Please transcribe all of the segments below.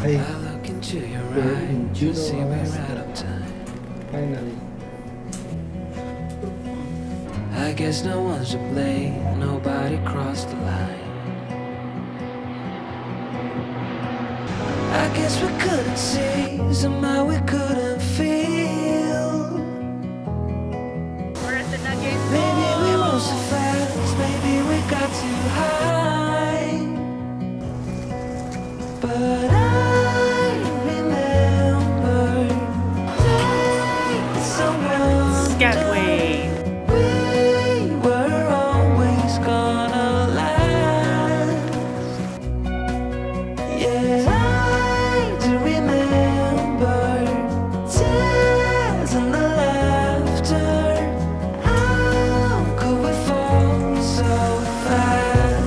look into your eyes, you see we're out of time. Finally. I guess no one's to blame, nobody crossed the line. I guess we couldn't see, somehow we couldn't feel. We're at the Nugget. Maybe we rose so fast, maybe we got too high. But I remember someone Scatway. we were always gonna last. Yeah, I do remember tears and the laughter. How could we fall so fast?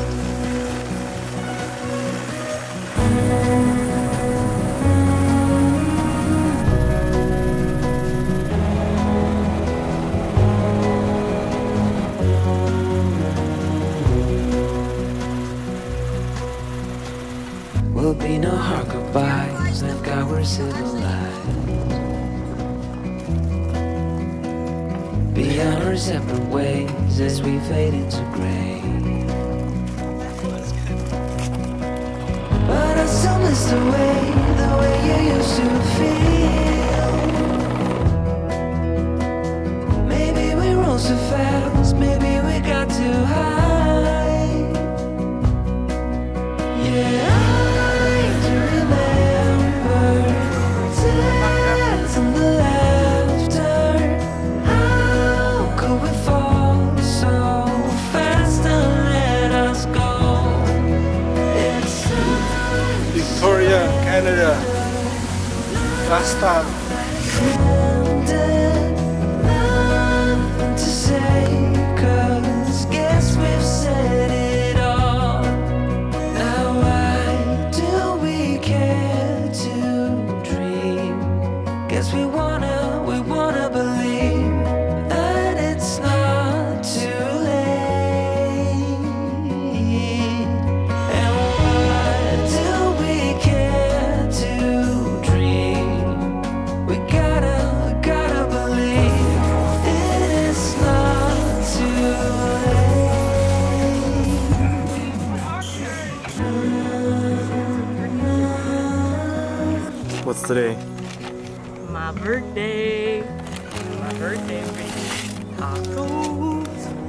Will be no hard goodbyes, thank God we're civilized. Beyond our separate ways as we fade into gray. But I still miss the way you used to feel. Maybe we rose too fast, maybe we got too high. Yeah, I do remember tears and the laughter. How could we fall so fast and let us go? It's time. Victoria, Canada. Last time. Nothing to say, 'cause guess we've said it all. Now why do we care to dream? Guess we wanna believe that it's not too late. And why do we care to dream? We gotta believe it's not too late. What's today? My birthday. My birthday. Tacos.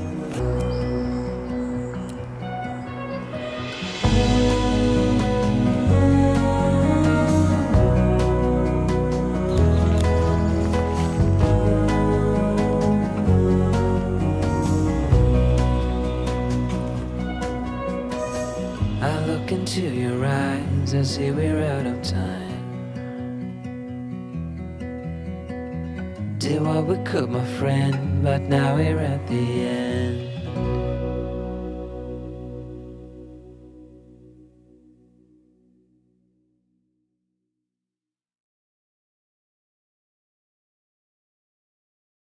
I look into your eyes, I see we're out of time. Did what we could, my friend, but now we're at the